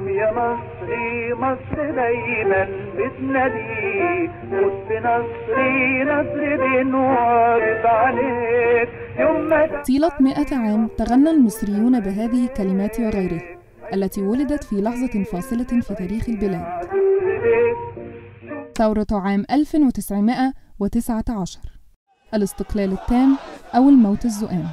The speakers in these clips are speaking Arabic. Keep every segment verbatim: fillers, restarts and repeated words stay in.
يا مصري مصر دايما بتناديك، موت بنصري نصر بنوعد عليك يوم ما. طيلة مئة عام تغنى المصريون بهذه الكلمات وغيرها التي ولدت في لحظة فاصلة في تاريخ البلاد، ثورة عام ألف وتسعمائة وتسعة عشر، الاستقلال التام أو الموت الزؤام.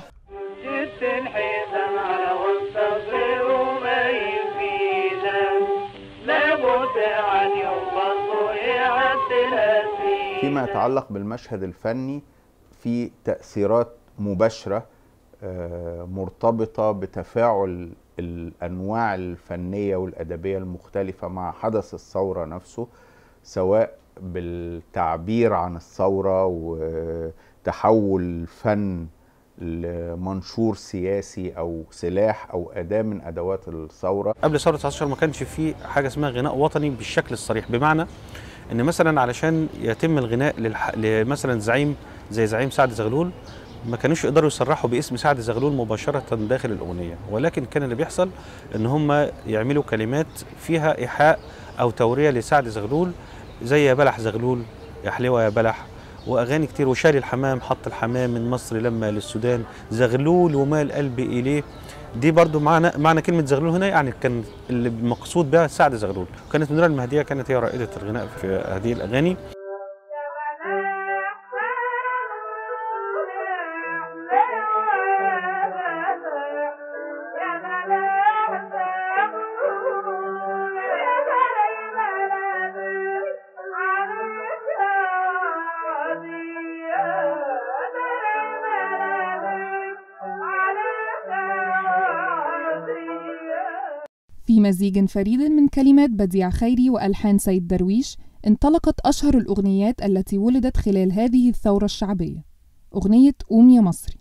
فيما يتعلق بالمشهد الفني، في تأثيرات مباشرة مرتبطة بتفاعل الأنواع الفنية والأدبية المختلفة مع حدث الثورة نفسه، سواء بالتعبير عن الثورة وتحول الفن لمنشور سياسي أو سلاح أو أداة من أدوات الثورة. قبل ثورة تسعة عشر ما كانش فيه حاجة اسمها غناء وطني بالشكل الصريح، بمعنى إن مثلا علشان يتم الغناء للح... لمثلا زعيم زي زعيم سعد زغلول ما كانوش يقدروا يصرحوا باسم سعد زغلول مباشرة داخل الأغنية، ولكن كان اللي بيحصل إن هم يعملوا كلمات فيها إيحاء أو تورية لسعد زغلول، زي يا بلح زغلول، يا حلوة يا بلح، وأغاني كتير، وشاري الحمام حط الحمام من مصر لما للسودان، زغلول ومال قلبي إليه. دي برضو معنى معنى كلمة زغلول هنا، يعني كان المقصود بها سعد زغلول. كانت منيرة المهدية كانت هي رائدة الغناء في هذه الأغاني. في مزيج فريد من كلمات بديع خيري وألحان سيد درويش انطلقت أشهر الأغنيات التي ولدت خلال هذه الثورة الشعبية، أغنية قوم يا مصري.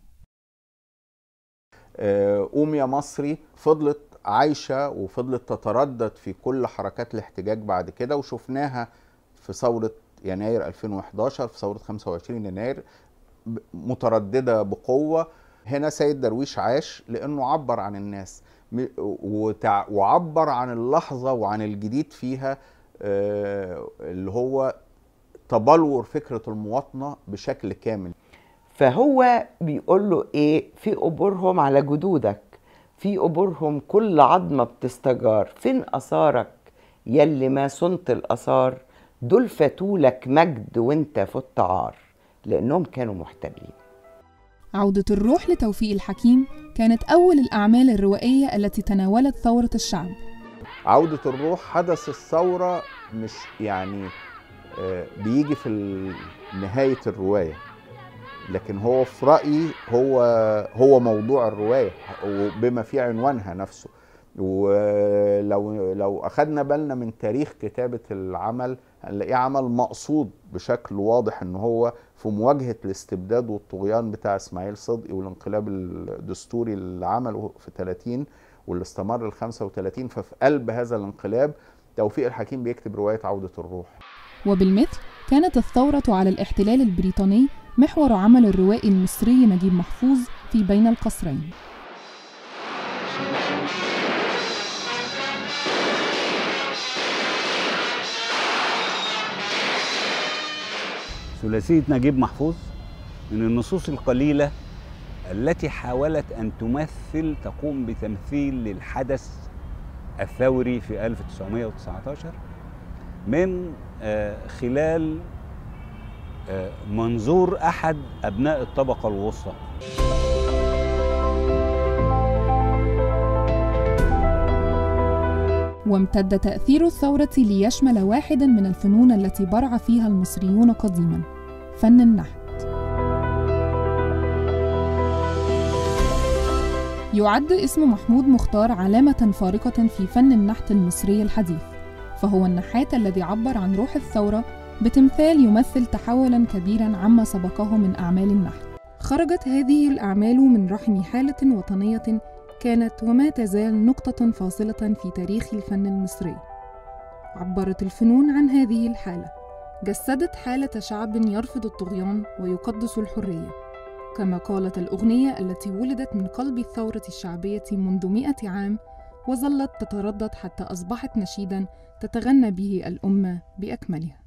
قوم يا مصري فضلت عايشة وفضلت تتردد في كل حركات الاحتجاج بعد كده، وشفناها في ثورة يناير ألفين وإحدى عشر، في ثورة خمسة وعشرين يناير مترددة بقوة. هنا سيد درويش عاش لأنه عبر عن الناس وعبر عن اللحظة وعن الجديد فيها، اللي هو تبلور فكرة المواطنة بشكل كامل. فهو بيقول له ايه؟ في قبورهم على جدودك، في قبورهم كل عظمة بتستجار، فين أثارك يلي ما صنت الأثار، دول فاتولك مجد وانت فت عار، لأنهم كانوا محتلين. عودة الروح لتوفيق الحكيم كانت أول الأعمال الروائية التي تناولت ثورة الشعب. عودة الروح حدث الثورة مش يعني بيجي في نهاية الرواية، لكن هو في رأيي هو هو موضوع الرواية وبما في عنوانها نفسه. ولو لو أخدنا بالنا من تاريخ كتابة العمل هنلاقيه عمل مقصود بشكل واضح ان هو في مواجهة الاستبداد والطغيان بتاع اسماعيل صدقي والانقلاب الدستوري اللي عمله في ثلاثين واللي استمر ل خمسة وثلاثين. ففي قلب هذا الانقلاب توفيق الحكيم بيكتب رواية عودة الروح. وبالمثل كانت الثورة على الاحتلال البريطاني محور عمل الروائي المصري نجيب محفوظ في بين القصرين. ثلاثية نجيب محفوظ من النصوص القليلة التي حاولت أن تمثل تقوم بتمثيل للحدث الثوري في ألف وتسعمائة وتسعة عشر من خلال منظور أحد أبناء الطبقة الوسطى. وامتد تأثير الثورة ليشمل واحدا من الفنون التي برع فيها المصريون قديما، فن النحت. يعد اسم محمود مختار علامة فارقة في فن النحت المصري الحديث، فهو النحات الذي عبر عن روح الثورة بتمثال يمثل تحولا كبيرا عما سبقه من أعمال النحت. خرجت هذه الأعمال من رحم حالة وطنية كانت وما تزال نقطة فاصلة في تاريخ الفن المصري. عبرت الفنون عن هذه الحالة، جسدت حالة شعب يرفض الطغيان ويقدس الحرية، كما قالت الأغنية التي ولدت من قلب الثورة الشعبية منذ مئة عام وظلت تتردد حتى أصبحت نشيداً تتغنى به الأمة بأكملها.